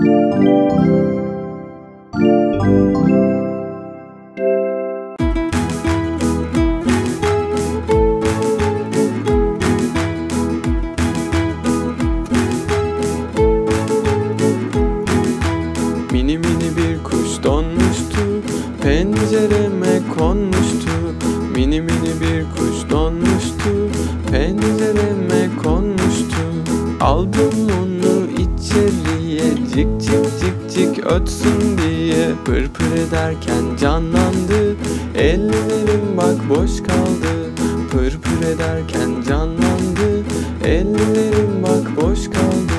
Mini mini bir kuş donmuştu, pencereme konmuştu. Mini mini bir kuş donmuştu, pencereme konmuştu. Aldım onu içeriye, cik cik cik cik ötsün diye. Pır pır ederken canlandı, ellerim bak boş kaldı. Pır pır ederken canlandı, ellerim bak boş kaldı.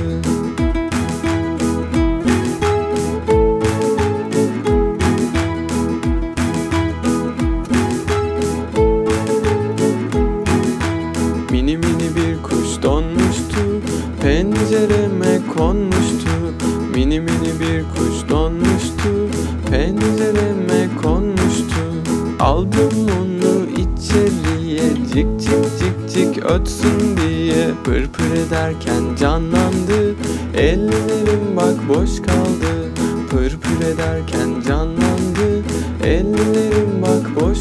Mini mini bir kuş donmuştu, pencereme konmuştu. Mini mini bir kuş donmuştu, pencereme konmuştu. Aldım onu içeriye, cik cik cik cik ötsün diye. Pır pır ederken canlandı, ellerim bak boş kaldı. Pır pır ederken canlandı, ellerim bak boş